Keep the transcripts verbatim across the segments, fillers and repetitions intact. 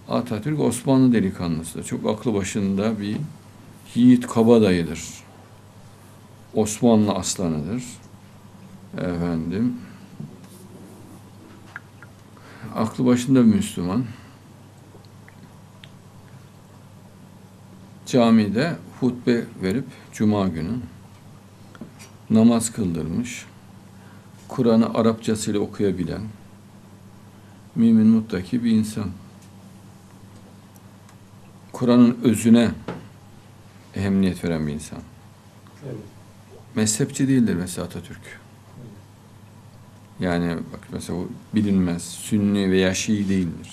Atatürk Osmanlı delikanlısı. Çok aklı başında bir yiğit kabadayıdır. Osmanlı aslanıdır. Efendim, aklı başında bir Müslüman. Camide hutbe verip Cuma günü namaz kıldırmış. Kur'an'ı Arapçasıyla okuyabilen mümin muttaki bir insan. Kur'an'ın özüne ehemmiyet veren bir insan. Evet. Mezhepçi değildir mesela Atatürk. Yani bak mesela o bilinmez, Sünni veya Şii değildir.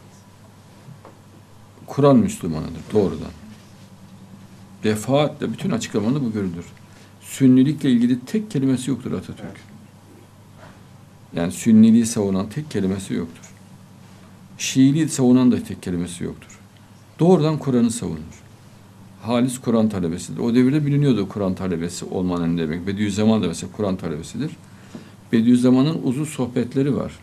Kur'an Müslümanıdır doğrudan. Defaatle bütün açıklamada bu görülür. Sünnilikle ilgili tek kelimesi yoktur Atatürk. Yani Sünniliği savunan tek kelimesi yoktur. Şiiliği savunan da tek kelimesi yoktur. Doğrudan Kur'an'ı savunur. Halis Kur'an talebesidir. O devirde biliniyordu Kur'an talebesi olmanın ne demek. Bediüzzaman da mesela Kur'an talebesidir. Bediüzzaman'ın uzun sohbetleri var.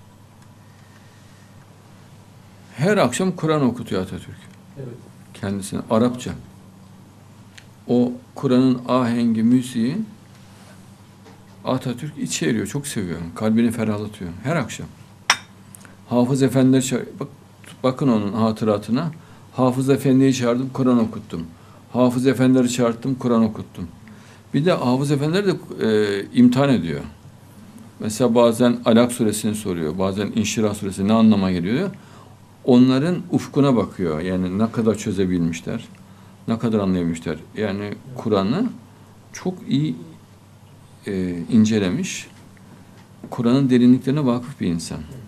Her akşam Kur'an okutuyor Atatürk. Evet. Kendisine Arapça. O Kur'an'ın ahengi, müziği Atatürk içi eriyor. Çok seviyor. Kalbini ferahlatıyor. Her akşam. Hafız Efendileri çağır... Bak, bakın onun hatıratına. Hafız Efendi'yi çağırdım, Kur'an okuttum. Hafız Efendileri çağırdım, Kur'an okuttum. Bir de Hafız Efendileri de e, imtihan ediyor. Mesela bazen Alak suresini soruyor, bazen İnşirah suresi ne anlama geliyor diyor. Onların ufkuna bakıyor. Yani ne kadar çözebilmişler, ne kadar anlayabilmişler. Yani Kur'an'ı çok iyi e, incelemiş, Kur'an'ın derinliklerine vakıf bir insan.